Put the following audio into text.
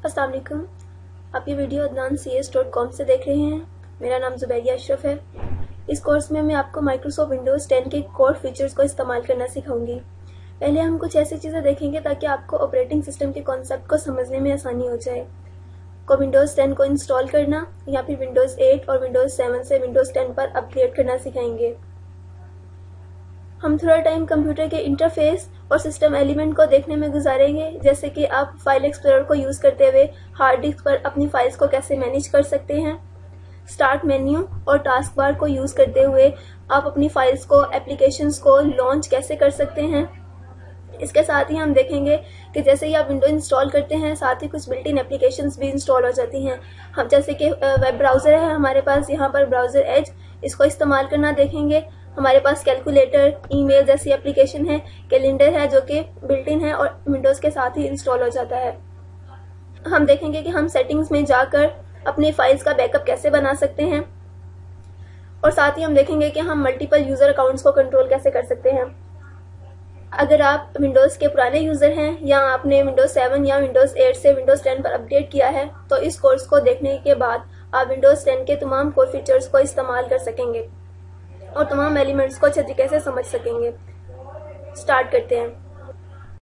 अस्सलाम वालेकुम। आप ये वीडियो adnan.cs.com से देख रहे हैं। मेरा नाम जुबैरिया अशरफ है। इस कोर्स में मैं आपको माइक्रोसॉफ्ट विंडोज़ 10 के कोर फीचर्स को इस्तेमाल करना सिखाऊंगी। पहले हम कुछ ऐसी चीज़ें देखेंगे ताकि आपको ऑपरेटिंग सिस्टम के कॉन्सेप्ट को समझने में आसानी हो जाए। को विंडोज़ 10 को इंस्टॉल करना या फिर विंडोज़ 8 और विंडोज़ 7 से विंडोज़ 10 पर अपग्रेड करना सिखाएंगे। हम थोड़ा टाइम कंप्यूटर के इंटरफेस और सिस्टम एलिमेंट को देखने में गुजारेंगे, जैसे कि आप फाइल एक्सप्लोरर को यूज़ करते हुए हार्ड डिस्क पर अपनी फाइल्स को कैसे मैनेज कर सकते हैं। स्टार्ट मेन्यू और टास्क बार को यूज़ करते हुए आप अपनी फाइल्स को, एप्लीकेशंस को लॉन्च कैसे कर सकते हैं। इसके साथ ही हम देखेंगे कि जैसे ही आप विंडो इंस्टॉल करते हैं, साथ ही कुछ बिल्ट इन एप्लीकेशंस भी इंस्टॉल हो जाती हैं। हम जैसे कि वेब ब्राउज़र है हमारे पास, यहाँ पर ब्राउज़र एज, इसको इस्तेमाल करना देखेंगे। हमारे पास कैलकुलेटर, ईमेल जैसी एप्लीकेशन है, कैलेंडर है जो कि बिल्ट इन है और विंडोज़ के साथ ही इंस्टॉल हो जाता है। हम देखेंगे कि हम सेटिंग्स में जाकर अपनी फाइल्स का बैकअप कैसे बना सकते हैं और साथ ही हम देखेंगे कि हम मल्टीपल यूज़र अकाउंट्स को कंट्रोल कैसे कर सकते हैं। अगर आप विंडोज़ के पुराने यूज़र हैं या आपने विंडोज़ 7 या विंडोज़ 8 से विंडोज़ 10 पर अपडेट किया है, तो इस कोर्स को देखने के बाद आप विंडोज़ 10 के तमाम कोर फीचर्स को इस्तेमाल कर सकेंगे और तमाम एलिमेंट्स को अच्छे तरीके से समझ सकेंगे। स्टार्ट करते हैं।